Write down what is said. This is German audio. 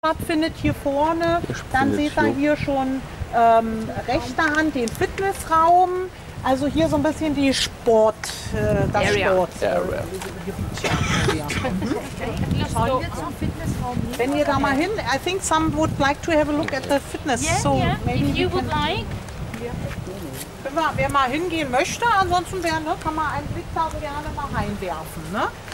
stattfindet hier vorne. Dann seht ihr hier schon rechter Hand den Fitnessraum. Also hier so ein bisschen die Sport, das Sport. Wenn ihr da mal hin, I think some would like to have a look at the fitness. So maybe if you would like. Wer mal hingehen möchte, ansonsten kann man einen Blick da gerne mal reinwerfen. Ne?